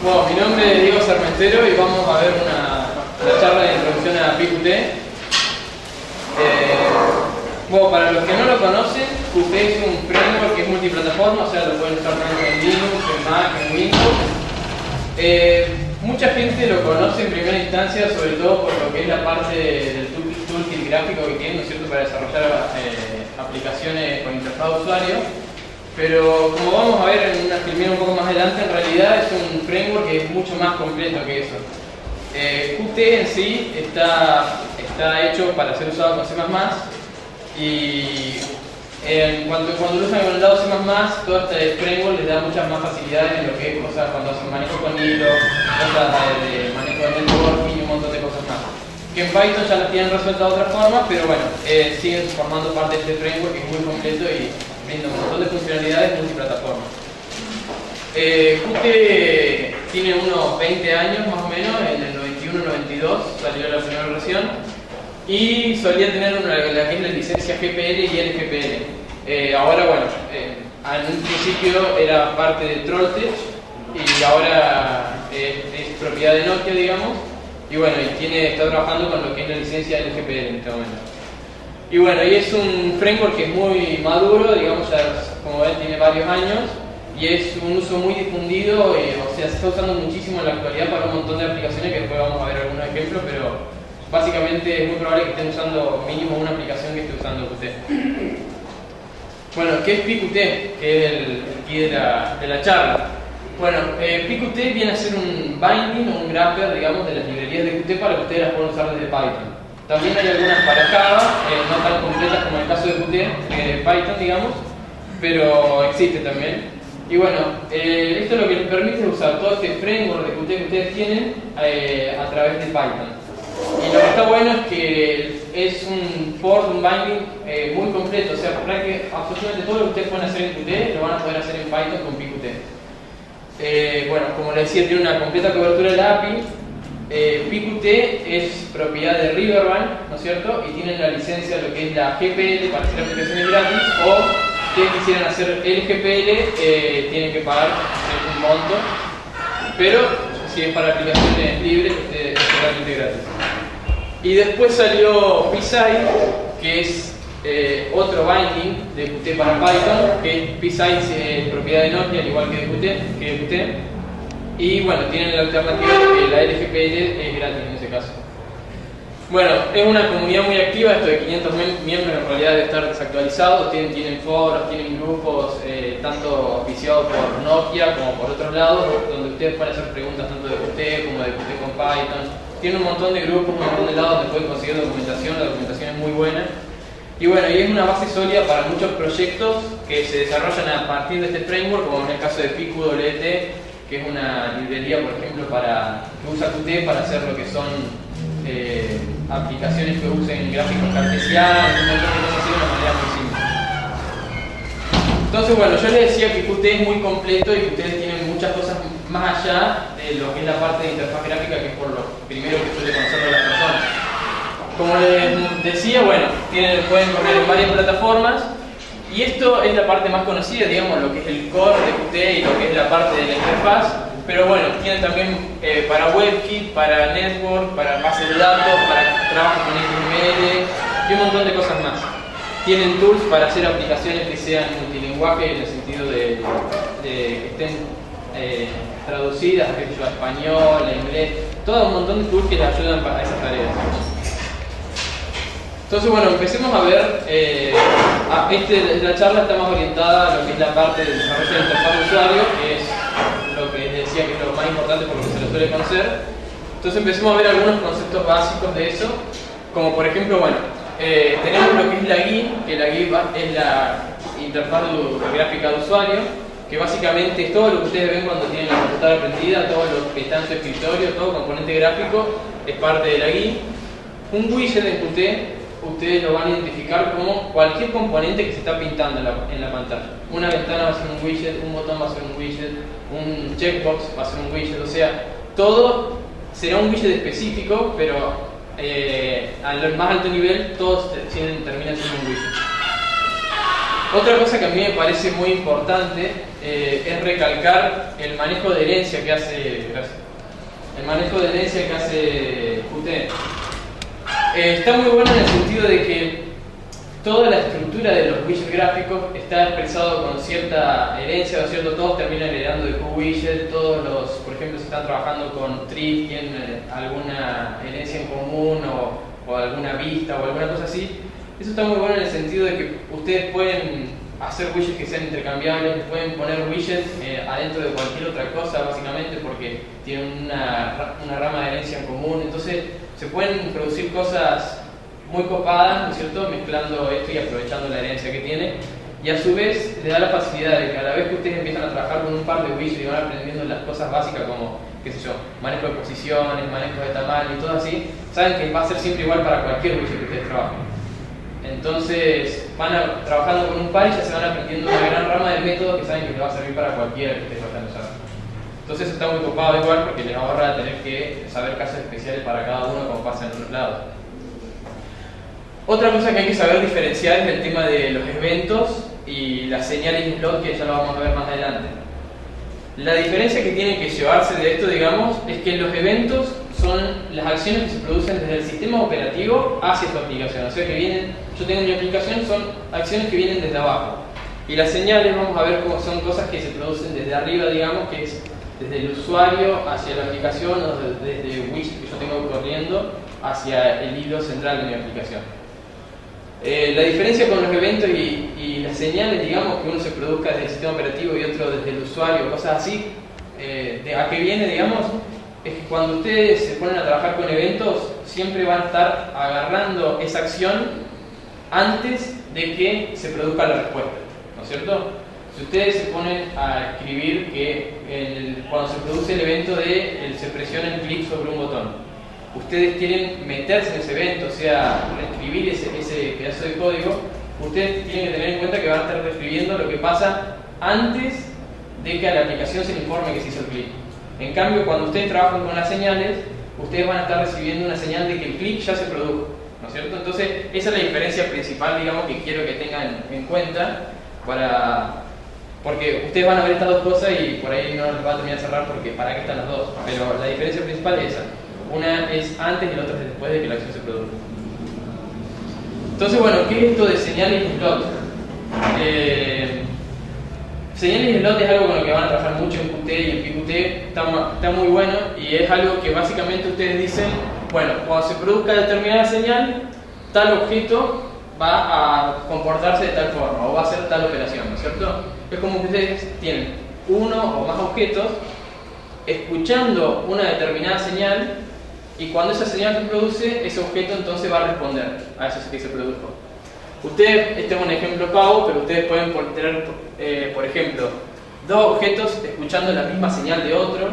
Bueno, mi nombre es Diego Sarmentero y vamos a ver una charla de introducción a PQT. Bueno, para los que no lo conocen, Qt es un framework que es multiplataforma, o sea, lo pueden usar tanto en Linux, en Mac, en Windows. Mucha gente lo conoce en primera instancia, sobre todo por lo que es la parte del toolkit gráfico que tiene, ¿no es cierto?, para desarrollar aplicaciones con interfaz de usuario. Pero como vamos a ver en una filmina un poco más adelante, en realidad es un framework que es mucho más completo que eso. Qt en sí está hecho para ser usado con C++, y cuando lo usan con el lado C++, todo este framework les da muchas más facilidades en lo que es cosas cuando hacen manejo con hilo, cosas de manejo de networking y un montón de cosas más. Que en Python ya las tienen resueltas de otra forma, pero bueno, siguen formando parte de este framework que es muy completo y brinda un montón de funcionalidades multiplataforma. Qt tiene unos 20 años más o menos, en el 91-92 salió la primera versión y solía tener la que es la licencia GPL y LGPL. Ahora bueno, en un principio era parte de Trolltech y ahora es propiedad de Nokia, digamos, y bueno, está trabajando con lo que es la licencia LGPL en este momento. Y bueno, y es un framework que es muy maduro, digamos, ya como ven tiene varios años y es un uso muy difundido, o sea, se está usando muchísimo en la actualidad para un montón de aplicaciones que después vamos a ver algunos ejemplos, pero básicamente es muy probable que estén usando mínimo una aplicación que esté usando Qt. Bueno, ¿qué es PQT? Que es el key de la charla. Bueno, PQT viene a ser un binding o un wrapper, digamos, de las librerías de Qt para que ustedes las puedan usar desde Python. También hay algunas para Java, no tan completas como el caso de Qt, Python, digamos, pero existe también. Y bueno, esto lo que les permite es usar todo este framework de Qt que ustedes tienen a través de Python. Y lo que está bueno es que es un port, un binding muy completo, o sea, absolutamente todo lo que ustedes pueden hacer en Qt lo van a poder hacer en Python con PQT. Bueno, como les decía, tiene una completa cobertura de la API. PQT es propiedad de Riverbank, ¿no es cierto? Y tienen la licencia de lo que es la GPL para hacer aplicaciones gratis, o si ustedes quisieran hacer LGPL, tienen que pagar un monto, pero si es para aplicaciones libres, es totalmente gratis. Y después salió Pside, que es otro binding de Qt para Python, que Pside es propiedad de Nokia, al igual que de Qt. Y bueno, tienen la alternativa de que la LGPL es gratis en ese caso. Bueno, es una comunidad muy activa, esto de 500 miembros en realidad debe estar desactualizado, tienen foros, tienen grupos, tanto auspiciados por Nokia como por otros lados, donde ustedes pueden hacer preguntas tanto de Qt como de Qt con Python. Tienen un montón de grupos, un montón de lados donde pueden conseguir documentación, la documentación es muy buena. Y bueno, y es una base sólida para muchos proyectos que se desarrollan a partir de este framework, como en el caso de PQWT, que es una librería, por ejemplo, que usa Qt para hacer lo que son aplicaciones que usen gráficos cartesianos, un montón de cosas así de una manera muy simple. Entonces, bueno, yo les decía que Qt es muy completo y que ustedes tienen muchas cosas más allá de lo que es la parte de interfaz gráfica, que es por lo primero que suele conocer las personas. Como les decía, bueno, pueden correr en varias plataformas. Y esto es la parte más conocida, digamos, lo que es el core de Qt y lo que es la parte de la interfaz. Pero bueno, tienen también para WebKit, para Network, para bases de datos, para trabajo con XML y un montón de cosas más. Tienen tools para hacer aplicaciones que sean multilingüaje, en el sentido de que estén traducidas, que a español, a inglés, todo un montón de tools que les ayudan para esas tareas. Entonces, bueno, empecemos a ver, la charla está más orientada a lo que es la parte del desarrollo de la interfaz de usuario, que es lo que les decía que es lo más importante por lo que se lo suele conocer. Entonces empecemos a ver algunos conceptos básicos de eso, como por ejemplo, bueno, tenemos lo que es la GUI, que la GUI es la interfaz gráfica de usuario, que básicamente es todo lo que ustedes ven cuando tienen la computadora prendida, todo lo que está en su escritorio, todo componente gráfico es parte de la GUI. Un widget en Qt, ustedes lo van a identificar como cualquier componente que se está pintando en la pantalla. Una ventana va a ser un widget, un botón va a ser un widget, un checkbox va a ser un widget, o sea, todo será un widget específico, pero al más alto nivel todos terminan siendo un widget. Otra cosa que a mí me parece muy importante es recalcar el manejo de herencia que hace, el manejo de herencia que hace Qt. Está muy bueno en el sentido de que toda la estructura de los widgets gráficos está expresado con cierta herencia, ¿no es cierto? Todos terminan heredando de QWidget, todos los, por ejemplo, si están trabajando con Thrift, tienen alguna herencia en común o alguna vista o alguna cosa así. Eso está muy bueno en el sentido de que ustedes pueden hacer widgets que sean intercambiables, pueden poner widgets adentro de cualquier otra cosa, básicamente, porque tienen una rama de herencia en común. Entonces se pueden producir cosas muy copadas, ¿no es cierto?, mezclando esto y aprovechando la herencia que tiene, y a su vez le da la facilidad de que a la vez que ustedes empiezan a trabajar con un par de widgets y van aprendiendo las cosas básicas como, qué sé yo, manejo de posiciones, manejo de tamaño y todo así, saben que va a ser siempre igual para cualquier widget que ustedes trabajen. Entonces van trabajando con un par y ya se van aprendiendo una gran rama de métodos que saben que les va a servir para cualquiera que ustedes vayan a usar. Entonces está muy copado igual porque les ahorra tener que saber casos especiales para cada uno como pasa en otros lados. Otra cosa que hay que saber diferenciar es el tema de los eventos y las señales slot, que ya lo vamos a ver más adelante. La diferencia que tienen que llevarse de esto, digamos, es que los eventos son las acciones que se producen desde el sistema operativo hacia tu aplicación. O sea que vienen, yo tengo mi aplicación, son acciones que vienen desde abajo. Y las señales, vamos a ver cómo son cosas que se producen desde arriba, digamos, que es desde el usuario hacia la aplicación o desde el widget que yo tengo corriendo hacia el hilo central de mi aplicación. La diferencia con los eventos y las señales, digamos, que uno se produzca desde el sistema operativo y otro desde el usuario, cosas así, ¿a qué viene, digamos? Es que cuando ustedes se ponen a trabajar con eventos, siempre van a estar agarrando esa acción antes de que se produzca la respuesta, ¿no es cierto? Si ustedes se ponen a escribir que cuando se produce el evento de se presiona el clic sobre un botón, ustedes quieren meterse en ese evento, o sea, reescribir ese pedazo de código, ustedes tienen que tener en cuenta que van a estar reescribiendo lo que pasa antes de que a la aplicación se le informe que se hizo el clic. En cambio, cuando ustedes trabajan con las señales, ustedes van a estar recibiendo una señal de que el clic ya se produjo, ¿no es cierto? Entonces, esa es la diferencia principal, digamos, que quiero que tengan en cuenta porque ustedes van a ver estas dos cosas y por ahí no les va a terminar de cerrar porque para qué están las dos, pero la diferencia principal es esa. Una es antes y la otra es después de que la acción se produzca. Entonces, bueno, ¿qué es esto de señales y slot? Señales y slot es algo con lo que van a trabajar mucho en Qt y en PQT, está muy bueno y es algo que básicamente ustedes dicen, bueno, cuando se produzca determinada señal, tal objeto va a comportarse de tal forma o va a hacer tal operación, ¿no es cierto? Es como que ustedes tienen uno o más objetos escuchando una determinada señal y cuando esa señal se produce, ese objeto entonces va a responder a eso que se produjo. Ustedes, este es un ejemplo pago, pero ustedes pueden tener, por ejemplo, dos objetos escuchando la misma señal de otro.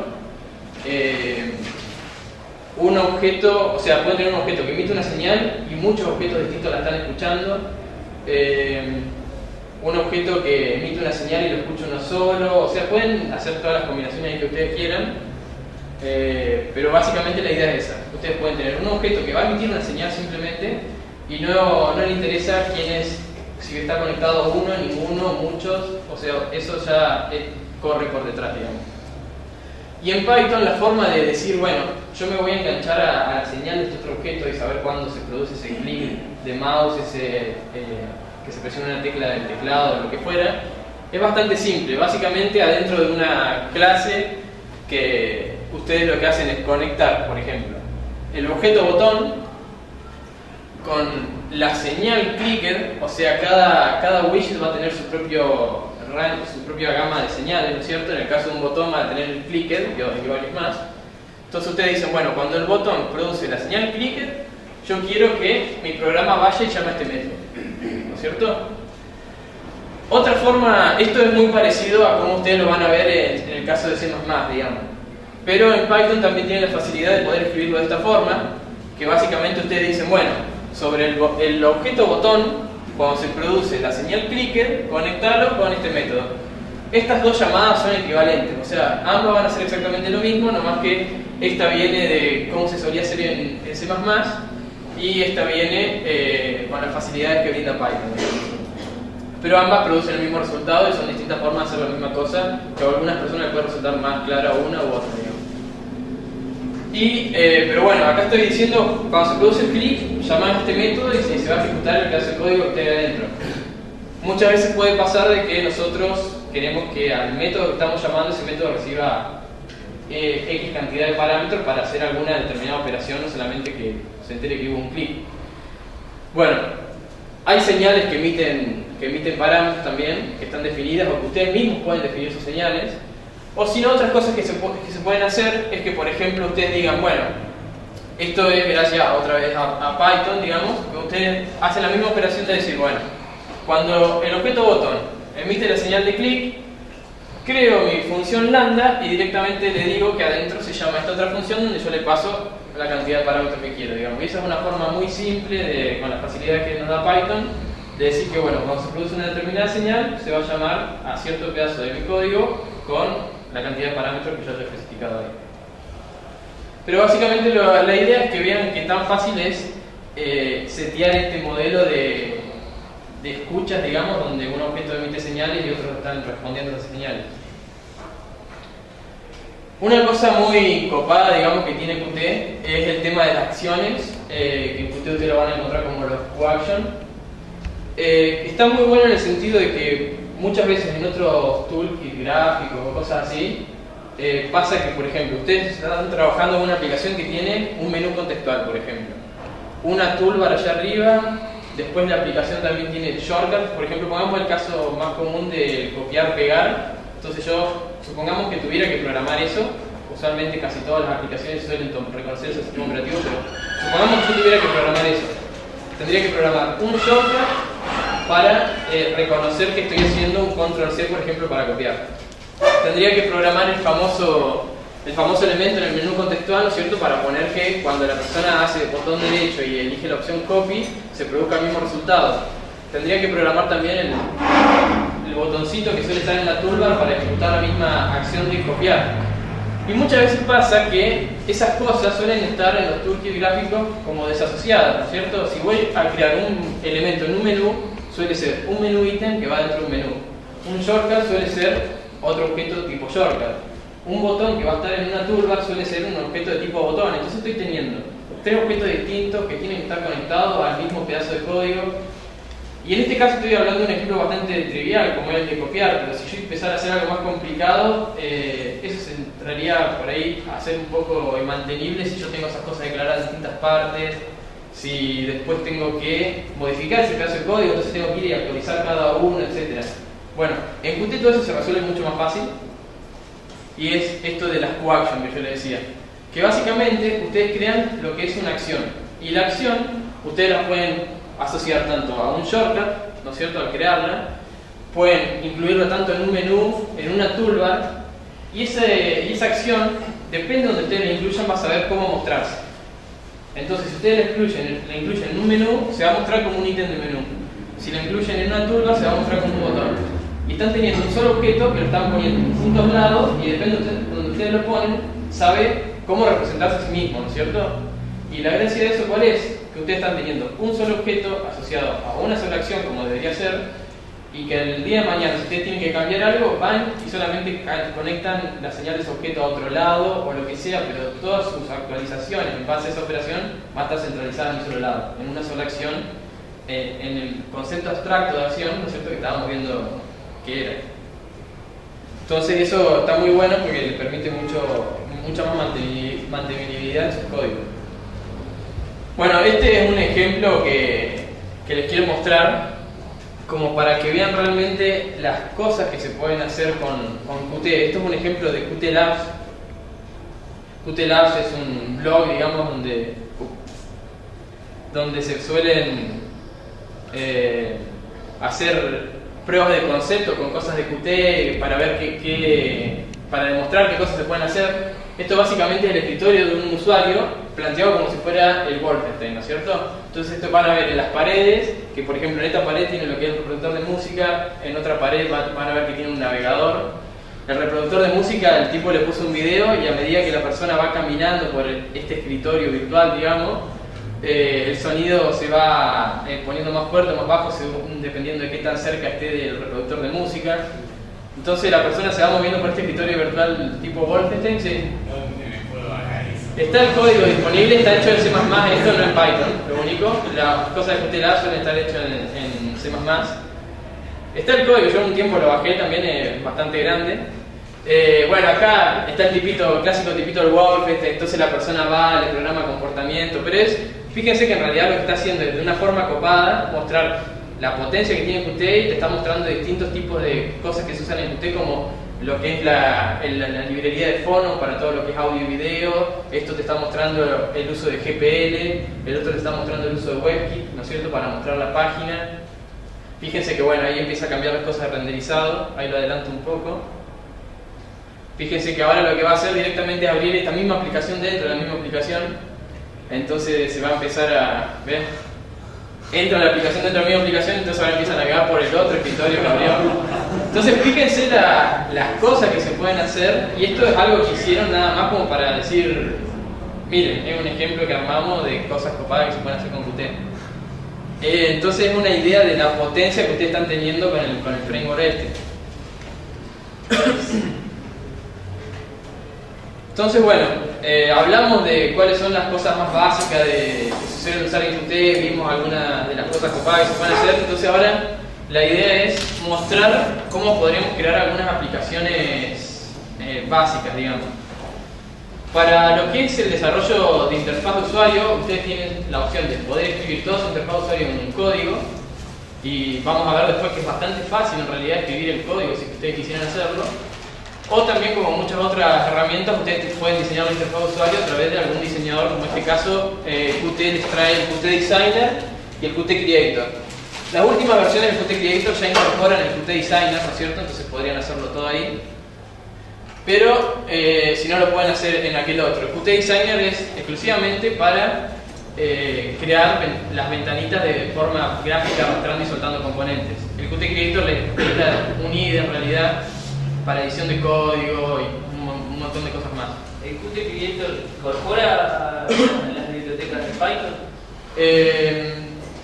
Un objeto, o sea, pueden tener un objeto que emite una señal y muchos objetos distintos la están escuchando. Un objeto que emite una señal y lo escucha uno solo. O sea, pueden hacer todas las combinaciones ahí que ustedes quieran. Pero básicamente la idea es esa. Ustedes pueden tener un objeto que va a emitir una señal simplemente y no le interesa quién es, si está conectado uno, ninguno, muchos, o sea, eso ya corre por detrás, digamos. Y en Python la forma de decir, bueno, yo me voy a enganchar a la señal de este otro objeto y saber cuándo se produce ese clic de mouse, que se presiona una tecla del teclado o lo que fuera, es bastante simple. Básicamente adentro de una clase que ustedes lo que hacen es conectar, por ejemplo, el objeto botón con la señal clicker, o sea, cada widget va a tener su propia gama de señales, ¿no es cierto? En el caso de un botón va a tener el clicker y varios más. Entonces ustedes dicen, bueno, cuando el botón produce la señal clicker, yo quiero que mi programa vaya y llame a este método, ¿no es cierto? Otra forma, esto es muy parecido a como ustedes lo van a ver en el caso de C++, digamos. Pero en Python también tienen la facilidad de poder escribirlo de esta forma, que básicamente ustedes dicen, bueno, sobre el objeto botón, cuando se produce la señal clicker, conectarlo con este método. Estas dos llamadas son equivalentes, o sea, ambas van a ser exactamente lo mismo, nomás que esta viene de cómo se solía hacer en C++ y esta viene con las facilidades que brinda Python. pero ambas producen el mismo resultado y son distintas formas de hacer la misma cosa, que a algunas personas les puede resultar más clara una u otra, digamos. Pero bueno, acá estoy diciendo, cuando se produce el clic, llamamos este método y se va a ejecutar el pedazo de código que esté adentro. Muchas veces puede pasar de que nosotros queremos que al método que estamos llamando, ese método reciba X cantidad de parámetros para hacer alguna determinada operación, no solamente que se entere que hubo un clic. Bueno, hay señales que emiten parámetros también, que están definidas o que ustedes mismos pueden definir sus señales. O si no, otras cosas que se pueden hacer es que, por ejemplo, ustedes digan, bueno, esto es gracias otra vez a Python, digamos, que ustedes hacen la misma operación de decir, bueno, cuando el objeto botón emite la señal de clic, creo mi función lambda y directamente le digo que adentro se llama esta otra función donde yo le paso la cantidad de parámetros que quiero, digamos. Y esa es una forma muy simple, con las facilidades que nos da Python, de decir que, bueno, cuando se produce una determinada señal, se va a llamar a cierto pedazo de mi código con la cantidad de parámetros que yo haya especificado ahí. Pero básicamente la idea es que vean que tan fácil es setear este modelo de escuchas, digamos, donde un objeto emite señales y otros están respondiendo a esas señales. Una cosa muy copada, digamos, que tiene Qt es el tema de las acciones, que en Qt ustedes lo van a encontrar como los QAction. Está muy bueno en el sentido de que muchas veces en otros toolkits gráficos o cosas así, pasa que, por ejemplo, ustedes están trabajando en una aplicación que tiene un menú contextual, por ejemplo, una toolbar allá arriba, después la aplicación también tiene shortcuts. Por ejemplo, pongamos el caso más común de copiar-pegar. Entonces yo, supongamos que tuviera que programar eso, usualmente casi todas las aplicaciones suelen reconocer ese sistema operativo, pero supongamos que yo tuviera que programar eso. Tendría que programar un shortcut para reconocer que estoy haciendo un control-C, por ejemplo, para copiar. Tendría que programar el famoso elemento en el menú contextual, ¿no es cierto?, para poner que cuando la persona hace botón derecho y elige la opción copy, se produzca el mismo resultado. Tendría que programar también el botoncito que suele estar en la toolbar para ejecutar la misma acción de copiar. Y muchas veces pasa que esas cosas suelen estar en los toolkits gráficos como desasociadas, ¿no es cierto? Si voy a crear un elemento en un menú, suele ser un menú ítem que va dentro de un menú. Un shortcut suele ser otro objeto tipo shortcut. Un botón que va a estar en una toolbar suele ser un objeto de tipo botón. Entonces estoy teniendo tres objetos distintos que tienen que estar conectados al mismo pedazo de código. Y en este caso estoy hablando de un ejemplo bastante trivial, como el de copiar, pero si yo empezara a hacer algo más complicado, eso se entraría por ahí a ser un poco inmantenible si yo tengo esas cosas declaradas en distintas partes, si después tengo que modificar ese pedazo de código, entonces tengo que ir y actualizar cada uno, etc. Bueno, en Qt todo eso se resuelve mucho más fácil, y es esto de las QAction que yo les decía, que básicamente ustedes crean lo que es una acción, y la acción ustedes la pueden asociar tanto a un shortcut, ¿no es cierto?, al crearla, pueden incluirla tanto en un menú, en una toolbar, y esa acción, depende de donde ustedes la incluyan, va a saber cómo mostrarse. Entonces, si ustedes la incluyen en un menú, se va a mostrar como un ítem de menú. Si la incluyen en una toolbar, se va a mostrar como un botón. Y están teniendo un solo objeto que lo están poniendo en distintos lados, y depende de donde ustedes lo ponen, sabe cómo representarse a sí mismo, ¿no es cierto? Y la gracia de eso, ¿cuál es? Que ustedes están teniendo un solo objeto asociado a una sola acción, como debería ser, y que el día de mañana, si ustedes tienen que cambiar algo, van y solamente conectan la señal de ese objeto a otro lado o lo que sea, pero todas sus actualizaciones en base a esa operación van a estar centralizadas en un solo lado, en una sola acción, en el concepto abstracto de acción, ¿no es cierto?, que estábamos viendo que era. Entonces eso está muy bueno porque le permite mucha más mantenibilidad en sus códigos. Bueno, este es un ejemplo que les quiero mostrar como para que vean realmente las cosas que se pueden hacer con Qt. Esto es un ejemplo de Qt Labs. Qt Labs es un blog, digamos, donde se suelen hacer pruebas de concepto con cosas de Qt para ver para demostrar qué cosas se pueden hacer. Esto básicamente es el escritorio de un usuario planteado como si fuera el Wolfenstein, ¿no es cierto? Entonces esto van a ver en las paredes, que por ejemplo en esta pared tiene lo que es el reproductor de música, en otra pared van a ver que tiene un navegador. El reproductor de música, el tipo le puso un video y a medida que la persona va caminando por este escritorio virtual, digamos, el sonido se va poniendo más fuerte o más bajo según, dependiendo de qué tan cerca esté del reproductor de música. Entonces la persona se va moviendo por este escritorio virtual tipo Wolfenstein. Sí. Está el código disponible, está hecho en C++, esto no en Python, lo único. Las cosas que usted le da suelen estar hechas en C++. Está el código, yo un tiempo lo bajé también, es bastante grande. Bueno, acá está el tipito, clásico tipito del Wolfenstein, entonces la persona va, le programa comportamiento, pero fíjense que en realidad lo que está haciendo es de una forma copada mostrar la potencia que tiene Qt y te está mostrando distintos tipos de cosas que se usan en Qt, como lo que es la librería de fono para todo lo que es audio y video. Esto te está mostrando el uso de GPL, el otro te está mostrando el uso de WebKit, ¿no es cierto?, para mostrar la página. Fíjense que bueno, ahí empieza a cambiar las cosas de renderizado, ahí lo adelanto un poco. Fíjense que ahora lo que va a hacer directamente es abrir esta misma aplicación dentro de la misma aplicación. Entonces se va a empezar a ver. Entra la aplicación dentro de la misma aplicación, entonces ahora empieza a navegar por el otro escritorio que abrió. Entonces fíjense las cosas que se pueden hacer, y esto es algo que hicieron nada más como para decir, miren, es un ejemplo que armamos de cosas copadas que se pueden hacer con Qt. Entonces es una idea de la potencia que ustedes están teniendo con el framework este. Entonces bueno, hablamos de cuáles son las cosas más básicas que se suelen usar en Qt, vimos algunas de las cosas copadas que se pueden hacer. Entonces ahora la idea es mostrar cómo podríamos crear algunas aplicaciones básicas, digamos. Para lo que es el desarrollo de interfaz de usuario, ustedes tienen la opción de poder escribir toda su interfaz de usuario en un código, y vamos a ver después que es bastante fácil en realidad escribir el código si ustedes quisieran hacerlo. O también, como muchas otras herramientas, ustedes pueden diseñar la interfaz de usuario a través de algún diseñador, como en este caso Qt les trae el Qt Designer y el Qt Creator. Las últimas versiones del Qt Creator ya incorporan el Qt Designer, ¿no es cierto? Entonces podrían hacerlo todo ahí. Pero si no, lo pueden hacer en aquel otro. El Qt Designer es exclusivamente para crear las ventanitas de forma gráfica, arrastrando y soltando componentes. El Qt Creator les da un IDE en realidad para edición de código y un montón de cosas más. ¿El Qt Creator incorpora las bibliotecas de Python?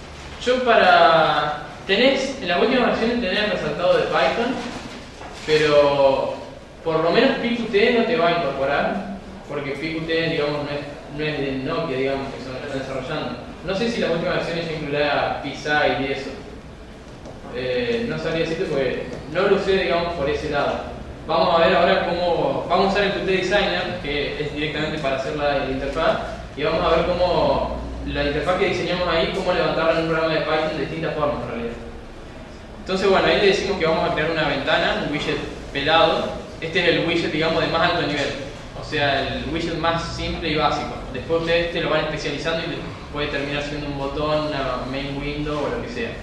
En la última versión tenés el resultado de Python, pero por lo menos PQT no te va a incorporar, porque PQT, digamos, no es de Nokia, digamos, que se lo están desarrollando. No sé si la última versión ya incluirá PSI y eso. No sabría decirte porque no lo usé, digamos, por ese lado. Vamos a ver ahora cómo vamos a usar el Qt Designer, que es directamente para hacer la interfaz, y vamos a ver cómo la interfaz que diseñamos ahí, cómo levantarla en un programa de Python de distintas formas en realidad. Entonces bueno, ahí le decimos que vamos a crear una ventana, un widget pelado. Este es el widget, digamos, de más alto nivel, o sea, el widget más simple y básico. Después ustedes lo van especializando y puede terminar siendo un botón, una main window o lo que sea.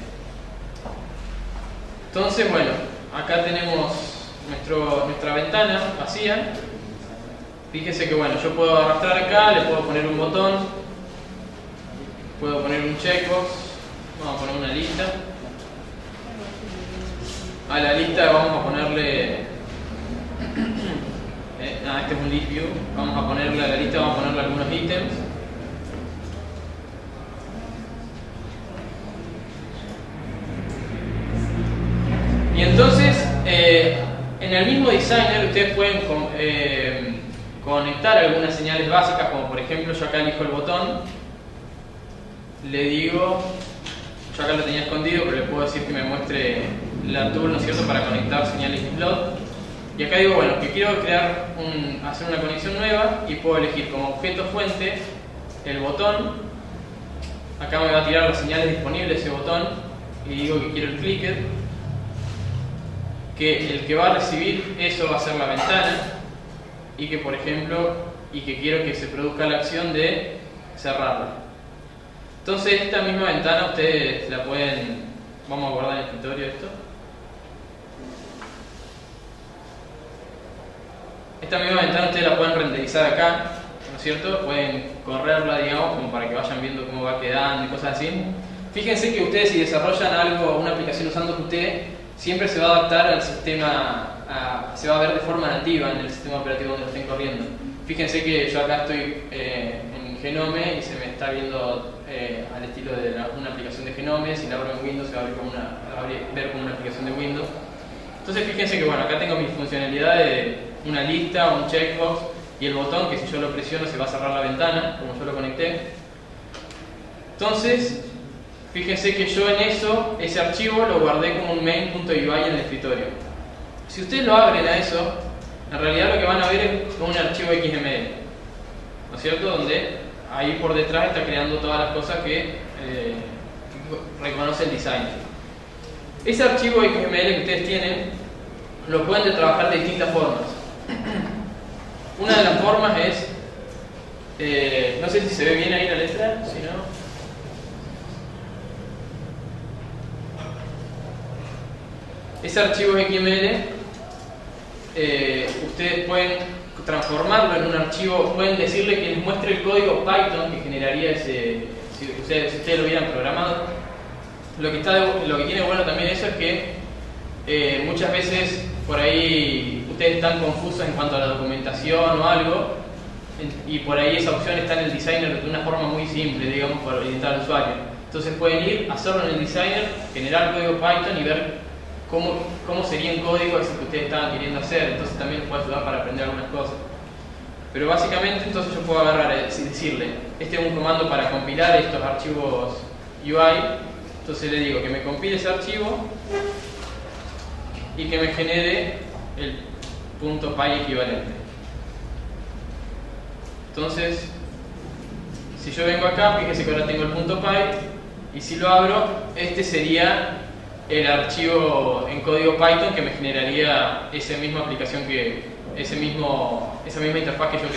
Entonces bueno, acá tenemos nuestra ventana vacía. Fíjese que bueno, yo puedo arrastrar acá, le puedo poner un botón, puedo poner un checkbox, vamos a poner una lista. A la lista vamos a ponerle este es un list view, vamos a ponerle a la lista, vamos a ponerle algunos ítems. Y entonces en el mismo designer ustedes pueden conectar algunas señales básicas, como por ejemplo yo acá elijo el botón, le digo, yo acá lo tenía escondido pero le puedo decir que me muestre la tool, ¿no es cierto?, para conectar señales de slot. Y acá digo, bueno, que quiero hacer una conexión nueva, y puedo elegir como objeto fuente el botón. Acá me va a tirar las señales disponibles de ese botón, y digo que quiero el clicker, que el que va a recibir eso va a ser la ventana, y que por ejemplo, quiero que se produzca la acción de cerrarla. Entonces esta misma ventana ustedes la pueden, vamos a guardar en el escritorio esto. Esta misma ventana ustedes la pueden renderizar acá, ¿no es cierto? Pueden correrla, digamos, como para que vayan viendo cómo va quedando y cosas así. Fíjense que ustedes, si desarrollan algo, una aplicación usando Qt, siempre se va a adaptar al sistema, se va a ver de forma nativa en el sistema operativo donde lo estén corriendo. Fíjense que yo acá estoy en Genome y se me está viendo al estilo de una aplicación de Genome. Si la abro en Windows se va a ver como una aplicación de Windows. Entonces fíjense que bueno, acá tengo mi funcionalidad de una lista, un checkbox y el botón que si yo lo presiono se va a cerrar la ventana, como yo lo conecté. Entonces, fíjense que yo en ese archivo lo guardé como un main.ui en el escritorio. Si ustedes lo abren a eso, en realidad lo que van a ver es un archivo XML, ¿no es cierto? Donde ahí por detrás está creando todas las cosas que reconoce el designer. Ese archivo XML que ustedes tienen lo pueden trabajar de distintas formas. Una de las formas es, no sé si se ve bien ahí la letra, si no. Ese archivo XML, ustedes pueden transformarlo en un archivo, pueden decirle que les muestre el código Python que generaría ese, si ustedes lo hubieran programado. Lo que tiene bueno también eso es que muchas veces por ahí ustedes están confusos en cuanto a la documentación o algo, y por ahí esa opción está en el designer de una forma muy simple, digamos, para orientar al usuario. Entonces pueden ir, hacerlo en el designer, generar código Python y ver cómo sería en código eso que ustedes estaban queriendo hacer. Entonces también les puede ayudar para aprender algunas cosas. Pero básicamente entonces yo puedo agarrar y decirle, este es un comando para compilar estos archivos UI. Entonces le digo que me compile ese archivo y que me genere el .py equivalente. Entonces, si yo vengo acá, fíjese que ahora tengo el .py, y si lo abro, este sería el archivo en código Python que me generaría esa misma aplicación esa misma interfaz que yo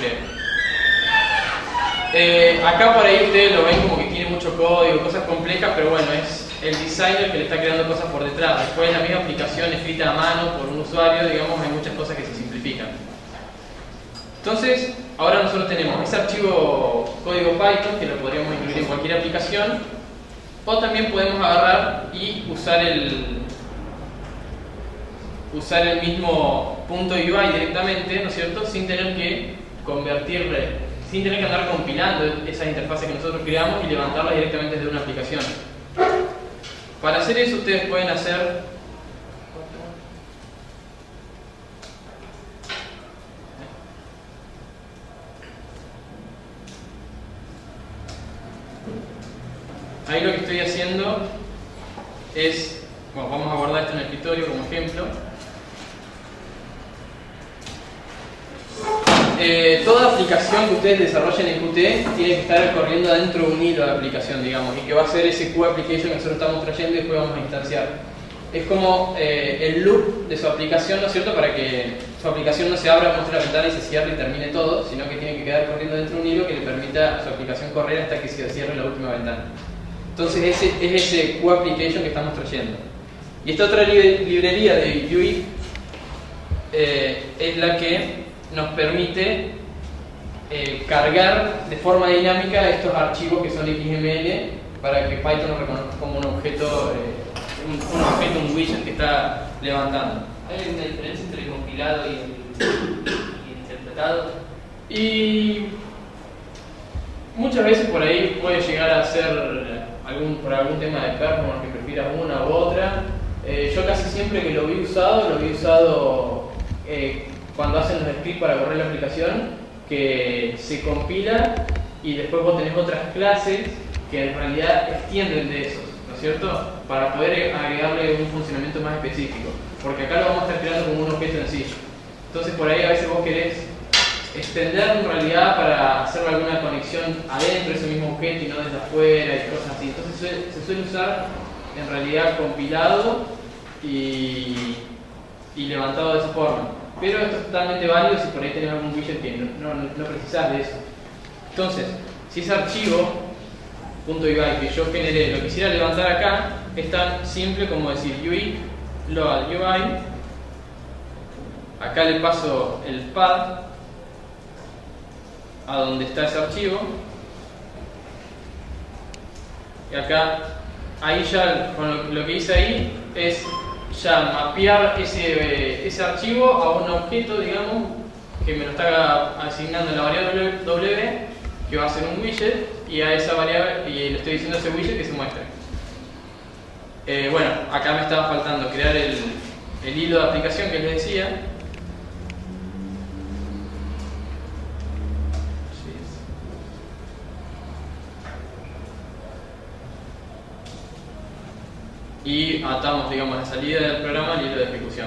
creé. Acá por ahí ustedes lo ven como que tiene mucho código, cosas complejas, pero bueno, es el designer que le está creando cosas por detrás. Después en la misma aplicación escrita a mano por un usuario, digamos, hay muchas cosas que se simplifican. Entonces, ahora nosotros tenemos ese archivo código Python que lo podríamos incluir en cualquier aplicación, o también podemos agarrar y usar el mismo .ui directamente, ¿no es cierto? Sin tener que sin tener que andar compilando esas interfaces que nosotros creamos y levantarlas directamente desde una aplicación. Para hacer eso ustedes pueden hacer ahí lo que estoy haciendo es, bueno, vamos a guardar esto en el escritorio como ejemplo. Toda aplicación que ustedes desarrollen en Qt tiene que estar corriendo dentro de un hilo de aplicación, digamos, y que va a ser ese QApplication que nosotros estamos trayendo y después vamos a instanciar. Es como el loop de su aplicación, ¿no es cierto? Para que su aplicación no se abra, muestre la ventana y se cierre y termine todo, sino que tiene que quedar corriendo dentro de un hilo que le permita a su aplicación correr hasta que se cierre la última ventana. Entonces es ese QApplication que estamos trayendo. Y esta otra librería de UI es la que nos permite cargar de forma dinámica estos archivos que son XML para que Python lo reconozca como un objeto, un widget que está levantando. ¿Hay una diferencia entre el compilado y el interpretado? Y muchas veces por ahí puede llegar a ser por algún tema de performance que prefieras una u otra. Yo casi siempre que lo vi usado cuando hacen los scripts para correr la aplicación, que se compila y después vos tenés otras clases que en realidad extienden de esos, ¿no es cierto? Para poder agregarle un funcionamiento más específico, porque acá lo vamos a estar creando como un objeto en sí. Entonces por ahí a veces vos querés extender en realidad para hacer alguna conexión adentro de ese mismo objeto y no desde afuera y cosas así. Entonces se suele usar en realidad compilado y levantado de esa forma. Pero esto es totalmente válido si por ahí tenés algún widget que no precisás de eso. Entonces, si ese archivo .ui que yo generé lo quisiera levantar acá, es tan simple como decir UI load UI. Acá le paso el path a donde está ese archivo. Y acá, ahí ya, con lo que hice ahí es ya mapear ese archivo a un objeto, digamos, que me lo está asignando en la variable W, que va a ser un widget, y a esa variable, y le estoy diciendo a ese widget que se muestre. Bueno, acá me estaba faltando crear el hilo de aplicación que les decía. Y atamos, digamos, la salida del programa al hilo de ejecución.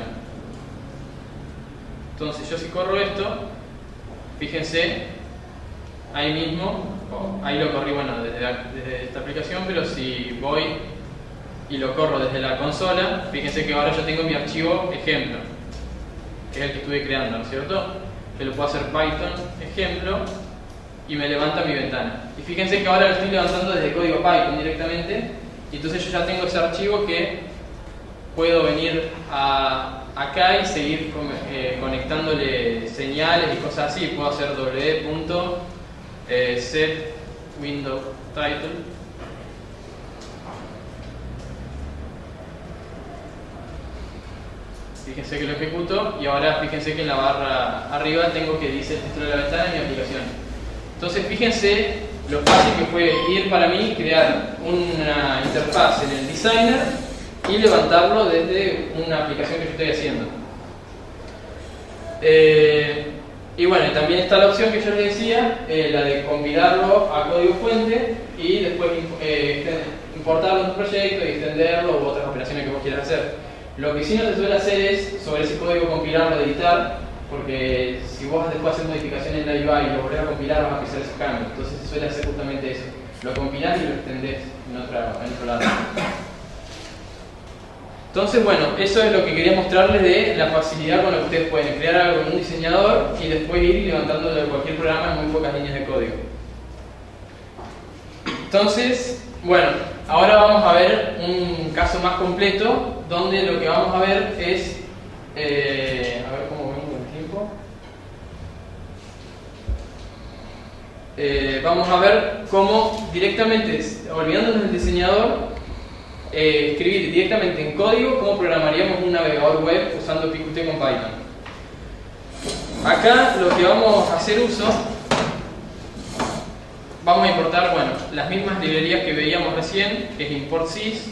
Entonces yo si corro esto, fíjense, ahí mismo, ahí lo corrí, bueno, desde esta aplicación, pero si voy y lo corro desde la consola, fíjense que ahora yo tengo mi archivo ejemplo, que es el que estuve creando, ¿no es cierto? Que lo puedo hacer Python ejemplo y me levanta mi ventana. Y fíjense que ahora lo estoy levantando desde código Python directamente, y entonces yo ya tengo ese archivo que puedo venir acá y seguir conectándole señales y cosas así. Puedo hacer set window title. Fíjense que lo ejecuto y ahora fíjense que en la barra arriba tengo que dice el título de la ventana y mi aplicación. Entonces fíjense lo fácil que fue ir para mí crear una interfaz en el designer y levantarlo desde una aplicación que yo estoy haciendo. Y bueno, también está la opción que yo les decía, la de compilarlo a código fuente y después importarlo en tu proyecto y extenderlo u otras operaciones que vos quieras hacer. Lo que sí no se suele hacer es sobre ese código compilarlo, editar, porque si vos después haces modificaciones en la UI y lo volvés a compilar vas a pisar esos cambios. Entonces se suele hacer justamente eso, lo compilás y lo extendés en otro lado. Entonces bueno, eso es lo que quería mostrarles de la facilidad con la que ustedes pueden crear algo en un diseñador y después ir levantándolo de cualquier programa en muy pocas líneas de código. Entonces, bueno, ahora vamos a ver un caso más completo donde lo que vamos a ver es, a ver cómo vengo el tiempo. Vamos a ver cómo directamente, olvidándonos del diseñador, escribir directamente en código cómo programaríamos un navegador web usando Qt con Python. Acá lo que vamos a hacer uso, vamos a importar, bueno, las mismas librerías que veíamos recién, que es import sys.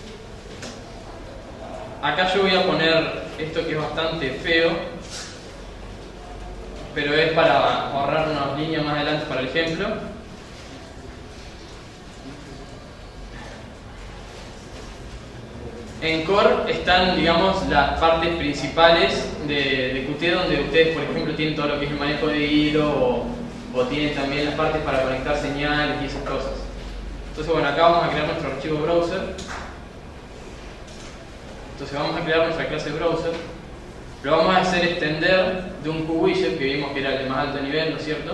Acá yo voy a poner esto que es bastante feo, pero es para ahorrar unas líneas más adelante para el ejemplo. En core están, digamos, las partes principales de Qt, donde ustedes, por ejemplo, tienen todo lo que es el manejo de hilo o tienen también las partes para conectar señales y esas cosas. Entonces, bueno, acá vamos a crear nuestro archivo browser. Entonces vamos a crear nuestra clase browser. Lo vamos a hacer extender de un QWidget que vimos que era el de más alto nivel, ¿no es cierto?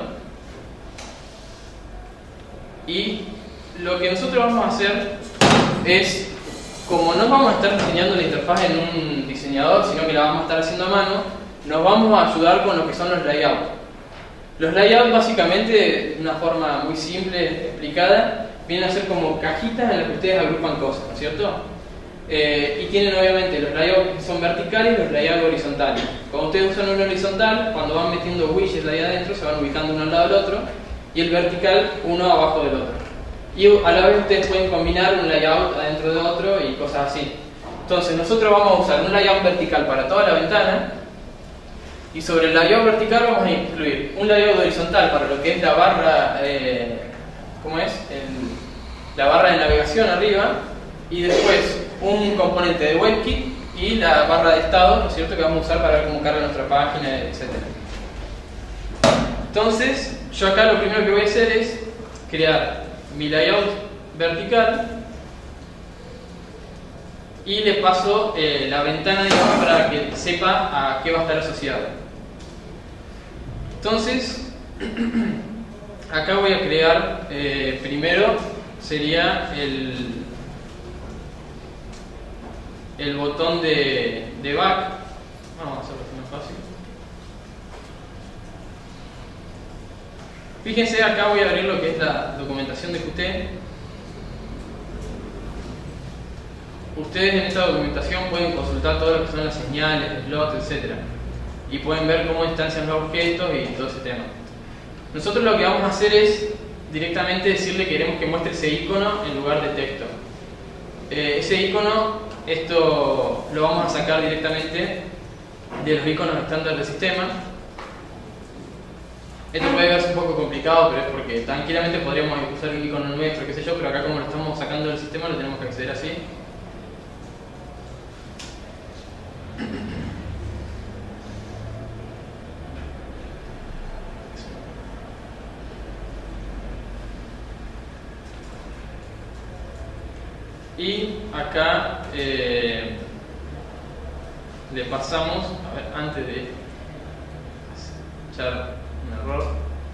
Y lo que nosotros vamos a hacer es, como no vamos a estar diseñando la interfaz en un diseñador, sino que la vamos a estar haciendo a mano, nos vamos a ayudar con lo que son los layouts. Los layouts, básicamente, de una forma muy simple, explicada, vienen a ser como cajitas en las que ustedes agrupan cosas, ¿no es cierto? Y tienen obviamente los layouts que son verticales y los layouts horizontales. Cuando ustedes usan un horizontal, cuando van metiendo widgets ahí adentro, se van ubicando uno al lado del otro, y el vertical uno abajo del otro. Y a la vez ustedes pueden combinar un layout adentro de otro y cosas así. Entonces nosotros vamos a usar un layout vertical para toda la ventana, y sobre el layout vertical vamos a incluir un layout horizontal para lo que es la barra, ¿cómo es? La barra de navegación arriba, y después un componente de WebKit y la barra de estado, ¿no es cierto?, que vamos a usar para ver cómo carga nuestra página, etc. Entonces, yo acá lo primero que voy a hacer es crear mi layout vertical y le paso la ventana, digamos, para que sepa a qué va a estar asociado. Entonces, acá voy a crear, primero sería el botón de back. Vamos a hacerlo más fácil. Fíjense, acá voy a abrir lo que es la documentación de Qt. Ustedes en esta documentación pueden consultar todo lo que son las señales, slots, etc. Y pueden ver cómo instancian los objetos y todo ese tema. Nosotros lo que vamos a hacer es directamente decirle que queremos que muestre ese icono en lugar de texto. Ese icono, esto lo vamos a sacar directamente de los iconos estándar del sistema. Esto puede verse un poco complicado, pero es porque tranquilamente podríamos usar un icono nuestro, qué sé yo, pero acá como lo estamos sacando del sistema lo tenemos que acceder así. Y acá le pasamos, a ver, antes de echar un error,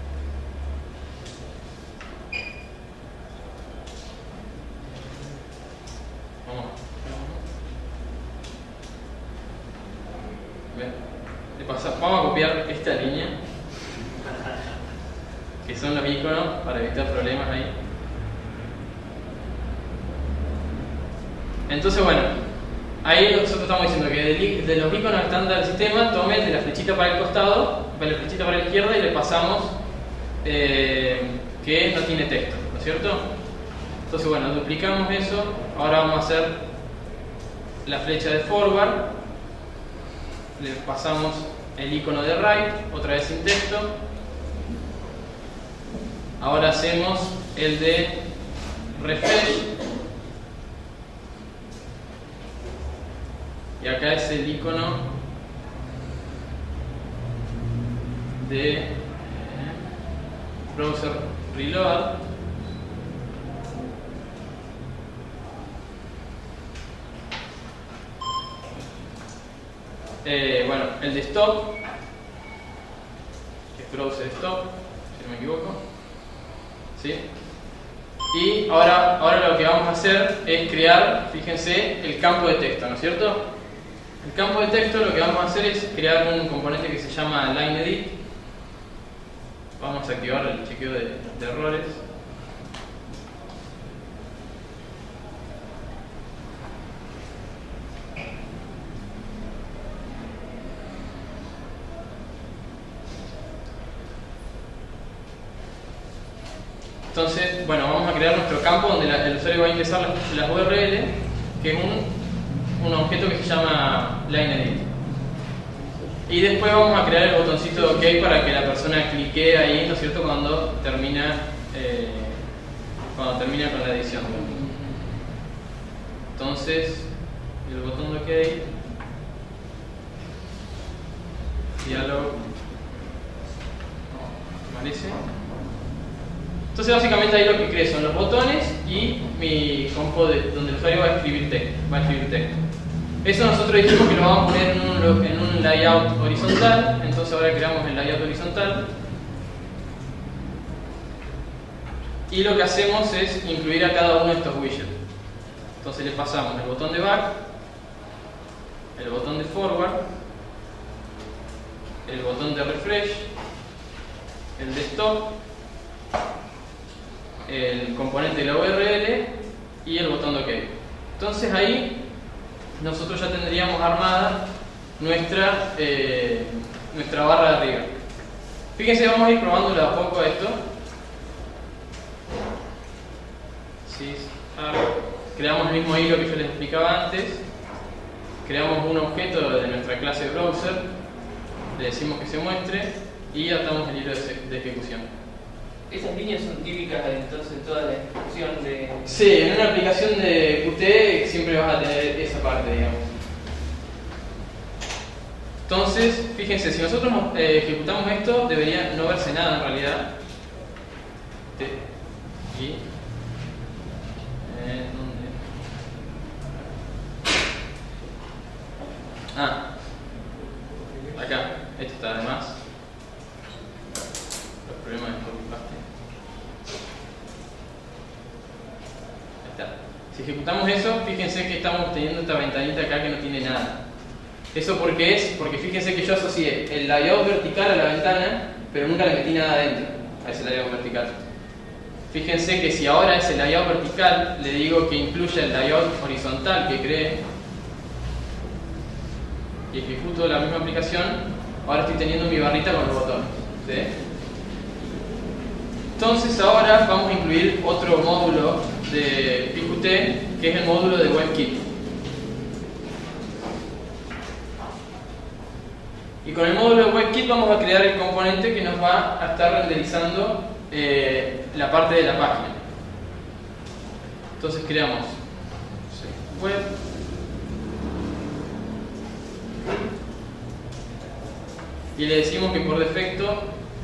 vamos a copiar esta línea, que son los iconos, para evitar problemas ahí. Entonces, bueno, ahí nosotros estamos diciendo que de los iconos estándar del sistema, tomen de la flechita para el costado, de la flechita para la izquierda, y le pasamos que no tiene texto, ¿no es cierto? Entonces, bueno, duplicamos eso. Ahora vamos a hacer la flecha de forward, le pasamos el icono de right, otra vez sin texto. Ahora hacemos el de refresh. Y acá es el icono de browser reload. Bueno, el de stop, que es browser stop, si no me equivoco. ¿Sí? Y ahora lo que vamos a hacer es crear, fíjense, el campo de texto, ¿no es cierto? El campo de texto lo que vamos a hacer es crear un componente que se llama lineEdit. Vamos a activar el chequeo de errores. Entonces, bueno, vamos a crear nuestro campo donde el usuario va a ingresar las URL, que es un objeto que se llama lineEdit. Y después vamos a crear el botoncito de OK para que la persona clique ahí, ¿no es cierto?, cuando termina con la edición. Entonces, el botón de OK, diálogo, ¿parece? Entonces básicamente ahí lo que cree son los botones y mi campo donde el usuario va a escribir texto. Eso nosotros dijimos que lo vamos a poner en un layout horizontal. Entonces ahora creamos el layout horizontal. Y lo que hacemos es incluir a cada uno de estos widgets. Entonces le pasamos el botón de back, el botón de forward, el botón de refresh, el de stop, el componente de la URL y el botón de OK. Entonces ahí nosotros ya tendríamos armada nuestra barra de arriba. Fíjense, vamos a ir probándolo a poco a esto. Creamos el mismo hilo que yo les explicaba antes. Creamos un objeto de nuestra clase browser, le decimos que se muestre y atamos el hilo de ejecución. Esas líneas son típicas entonces en toda la ejecución de... Sí, en una aplicación de Qt siempre vas a tener esa parte, digamos. Entonces, fíjense, si nosotros ejecutamos esto, debería no verse nada en realidad. Y... ¿dónde? Acá, esto está además. Los problemas de copy-paste. Ahí está. Si ejecutamos eso, fíjense que estamos teniendo esta ventanita acá que no tiene nada. ¿Eso por qué es? Porque fíjense que yo asocié el layout vertical a la ventana, pero nunca le metí nada adentro a ese layout vertical. Fíjense que si ahora ese layout vertical le digo que incluya el layout horizontal que creé y ejecuto la misma aplicación, ahora estoy teniendo mi barrita con los botones. ¿Sí? Entonces ahora vamos a incluir otro módulo de PQT, que es el módulo de WebKit. Y con el módulo de WebKit vamos a crear el componente que nos va a estar renderizando la parte de la página. Entonces creamos web y le decimos que por defecto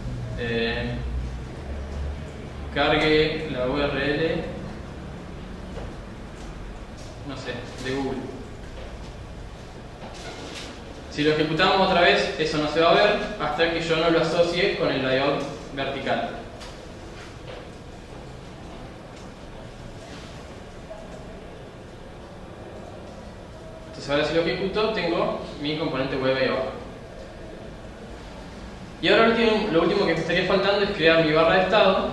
cargue la URL, no sé, de Google. Si lo ejecutamos otra vez, eso no se va a ver hasta que yo no lo asocie con el layout vertical. Entonces ahora si lo ejecuto, tengo mi componente web ahí abajo. Y ahora lo último que me estaría faltando es crear mi barra de estado,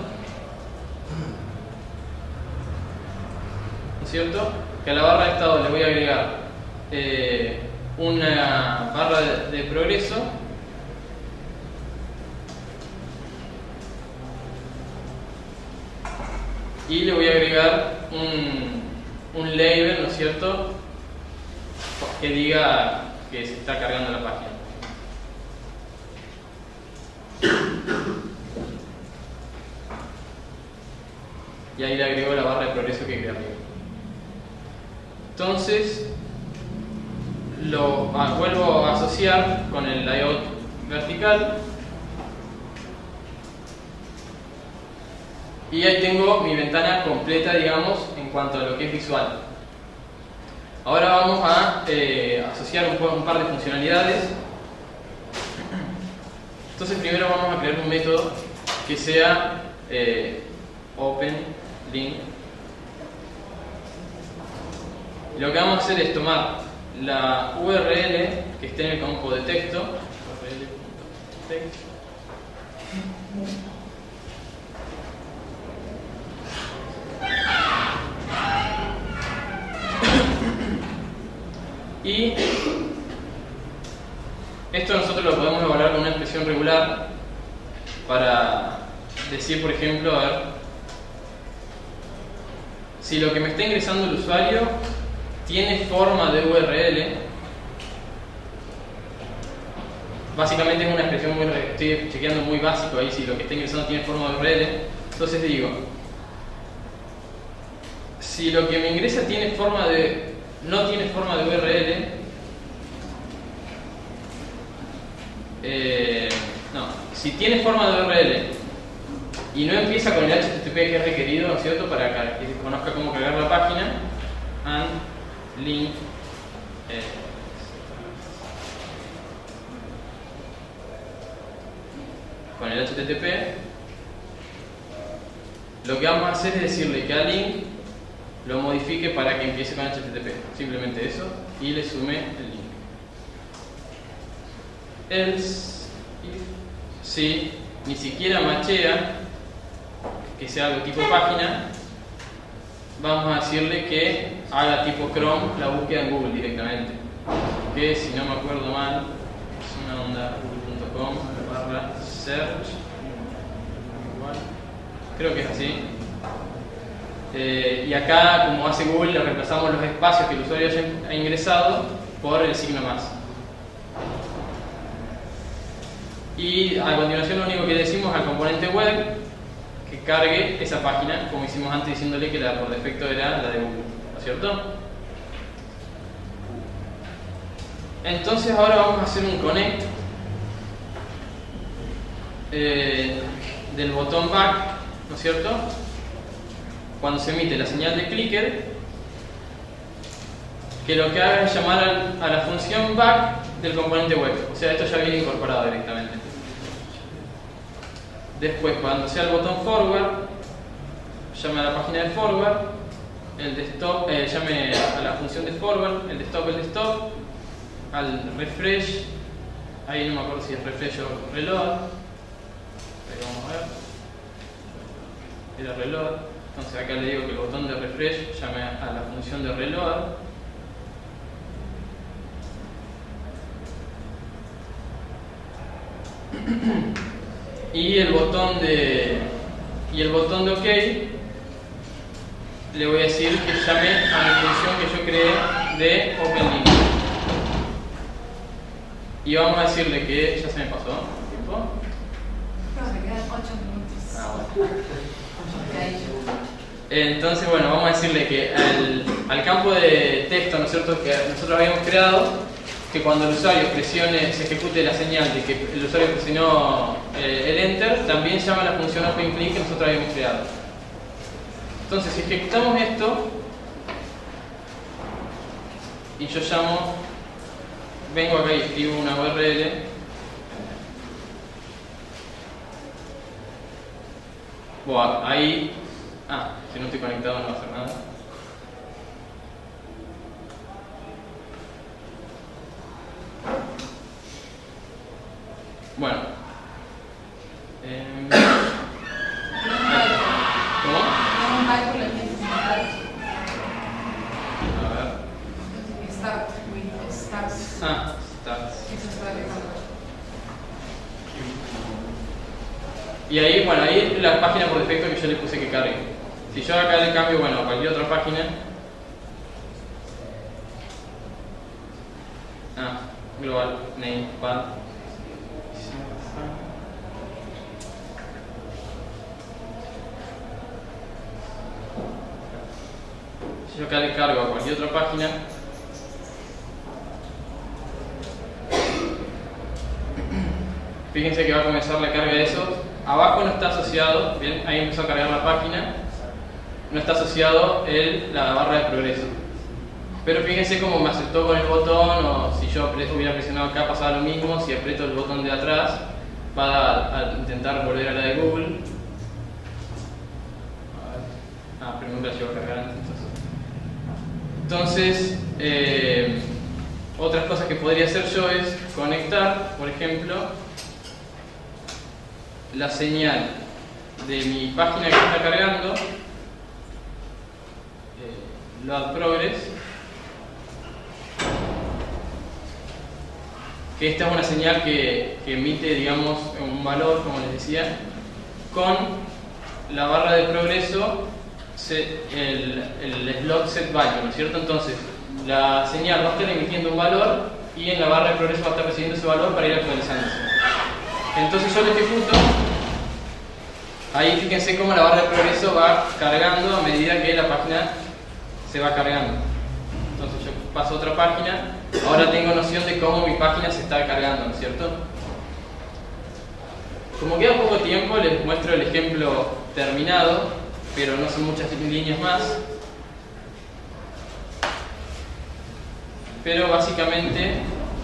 ¿no es cierto? Que a la barra de estado le voy a agregar una barra de progreso y le voy a agregar un label, ¿no es cierto?, que diga que se está cargando la página. Y ahí le agrego la barra de progreso que queda arriba. Entonces lo vuelvo a asociar con el layout vertical y ahí tengo mi ventana completa, digamos, en cuanto a lo que es visual. Ahora vamos a asociar un par de funcionalidades. Entonces primero vamos a crear un método que sea openLink. Y lo que vamos a hacer es tomar la URL que esté en el campo de texto, url.text, y esto nosotros lo podemos evaluar con una expresión regular para decir, por ejemplo, a ver si lo que me está ingresando el usuario tiene forma de URL. Básicamente es una expresión estoy chequeando muy básico ahí, si lo que está ingresando tiene forma de URL. Entonces digo, si lo que me ingresa no tiene forma de URL, si tiene forma de URL y no empieza con el HTTP que es requerido, ¿no es cierto?, para que conozca cómo cargar la página, and link con el HTTP, lo que vamos a hacer es decirle que a link lo modifique para que empiece con HTTP, simplemente eso, y le sume el link. Else, si ni siquiera machea que sea algo tipo página, vamos a decirle que haga tipo Chrome la búsqueda en Google directamente, que si no me acuerdo mal es una onda google.com/search, creo que es así. Y acá, como hace Google, le reemplazamos los espacios que el usuario ha ingresado por el signo más. Y a continuación lo único que decimos al componente web que cargue esa página, como hicimos antes diciéndole que la por defecto era la de Google, ¿no es cierto? Entonces ahora vamos a hacer un connect del botón back, ¿no es cierto?, cuando se emite la señal de clicker, que lo que haga es llamar a la función back del componente web. O sea, esto ya viene incorporado directamente. Después, cuando sea el botón forward, llame a la página de forward, el de stop, llame a la función de forward, el de stop, al refresh, ahí no me acuerdo si es refresh o reload, pero vamos a ver, era reload. Entonces acá le digo que el botón de refresh llame a la función de reload. Y el botón de y el botón de OK le voy a decir que llame a mi función que yo creé de OpenLink. Y vamos a decirle que ya se me pasó tiempo. No, me quedan 8 minutos. Bueno. Entonces, bueno, vamos a decirle que al campo de texto, ¿no es cierto?, que nosotros habíamos creado, que cuando el usuario presione, se ejecute la señal de que el usuario presionó el Enter, también llama la función OpenLink que nosotros habíamos creado. Entonces, si ejecutamos esto, y yo llamo, vengo acá y escribo una URL, bueno, ahí, si no estoy conectado no va a hacer nada. Bueno. ¿Cómo? A ver. Start with starts. Starts. Eso está dejando. Y ahí, bueno, ahí es la página por defecto que yo le puse que cargue. Si yo acá le cambio, bueno, a cualquier otra página. Global name path. Si yo acá le cargo a cualquier otra página, fíjense que va a comenzar la carga de eso. Abajo no está asociado, bien, ahí empezó a cargar la página, no está asociado la barra de progreso. Pero fíjense cómo me aceptó con el botón, o si yo hubiera presionado acá pasaba lo mismo. Si aprieto el botón de atrás va a intentar volver a la de Google. Pero nunca llegó a cargar antes. Entonces, otras cosas que podría hacer yo es conectar, por ejemplo, la señal de mi página que está cargando, load progress, que esta es una señal que emite, digamos, un valor, como les decía, con la barra de progreso, el slot set value, ¿no es cierto? Entonces, la señal va a estar emitiendo un valor y en la barra de progreso va a estar recibiendo ese valor para ir actualizándose. Entonces yo lo ejecuto, ahí fíjense cómo la barra de progreso va cargando a medida que la página se va cargando. Entonces yo paso a otra página, ahora tengo noción de cómo mi página se está cargando, ¿no es cierto? Como queda poco tiempo, les muestro el ejemplo terminado, pero no son muchas líneas más. Pero básicamente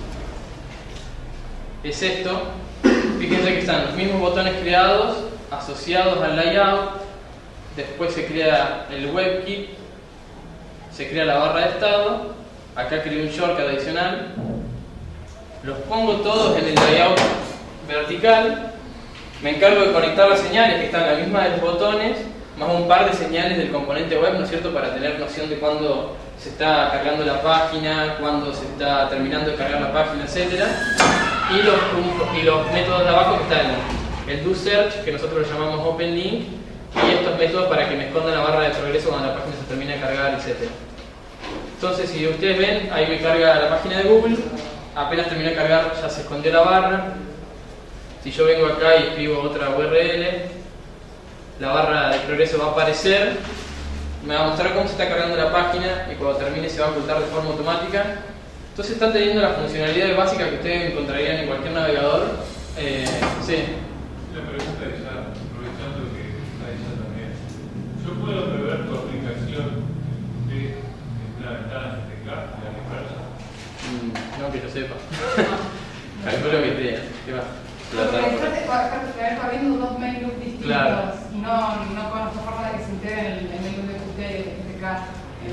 es esto. Fíjense que están los mismos botones creados, asociados al layout. Después se crea el WebKit, se crea la barra de estado. Acá creo un shortcut adicional. Los pongo todos en el layout vertical. Me encargo de conectar las señales que están a la misma de los botones, más un par de señales del componente web, ¿no es cierto?, para tener noción de cuándo se está cargando la página, cuándo se está terminando de cargar la página, etc. Y los métodos de abajo que están el doSearch, que nosotros lo llamamos OpenLink, y estos métodos para que me escondan la barra de progreso cuando la página se termina de cargar, etc. Entonces, si ustedes ven, ahí me carga la página de Google, apenas terminé de cargar ya se escondió la barra. Si yo vengo acá y escribo otra URL, la barra de progreso va a aparecer, me va a mostrar cómo se está cargando la página y cuando termine se va a ocultar de forma automática. Entonces están teniendo las funcionalidades básicas que ustedes encontrarían en cualquier navegador. Sí. La pregunta es ya, aprovechando que está ella también. ¿Yo puedo prever tu aplicación de la ventana de teclado, de la dispersa? No que yo sepa. Calculo que te va. Porque está viendo dos menús distintos, claro, y no conozco forma de que se integre en el menú de Qt.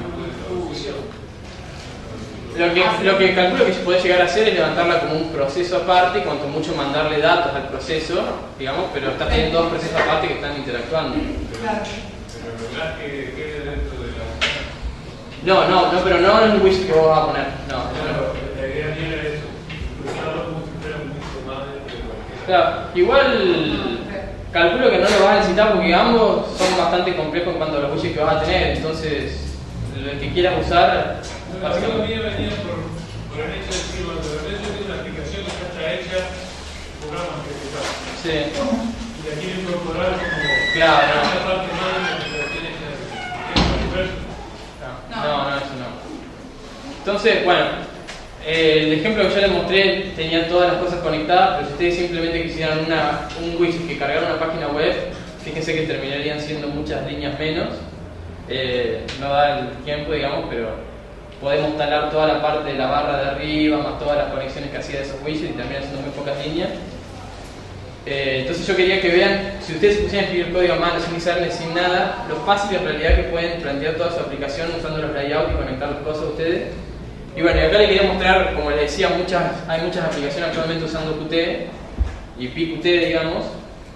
Lo que calculo que se puede llegar a hacer es levantarla como un proceso aparte y cuanto mucho mandarle datos al proceso, digamos, pero estás teniendo dos procesos aparte que están interactuando. Claro. Pero lográs que quede dentro de la... No, pero no en el widget que vos vas a poner. No. La idea era eso, usarlo como si fuera mucho más de cualquier... Claro, igual calculo que no lo vas a necesitar porque ambos son bastante complejos en cuanto a los widgets que vas a tener, entonces el que quieras usar, La básicamente. mía venía por el hecho de decir, cuando de repente yo tengo una aplicación que ya está hecha, programas que se llaman. Sí, Y la quiero incorporar como claro, no. una parte más de la aplicación hecha de universo. No, eso no. Entonces, bueno, el ejemplo que yo les mostré tenía todas las cosas conectadas, pero si ustedes simplemente quisieran un widget que cargara una página web, fíjense que terminarían siendo muchas líneas menos. No da el tiempo, digamos, pero podemos talar toda la parte de la barra de arriba, más todas las conexiones que hacía de esos widgets y terminan siendo muy pocas líneas. Entonces yo quería que vean, si ustedes se pusieran a escribir código a mano, sin usarles, sin nada, lo fácil en realidad que pueden plantear toda su aplicación usando los layouts y conectar las cosas a ustedes. Y bueno, y acá les quería mostrar, como les decía, hay muchas aplicaciones actualmente usando Qt y PQT, digamos.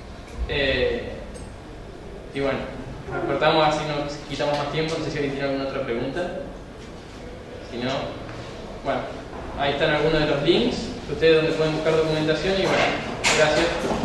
Y bueno, nos cortamos así, nos quitamos más tiempo. No sé si alguien tiene alguna otra pregunta. Si no, bueno, ahí están algunos de los links, ustedes donde pueden buscar documentación y bueno, gracias.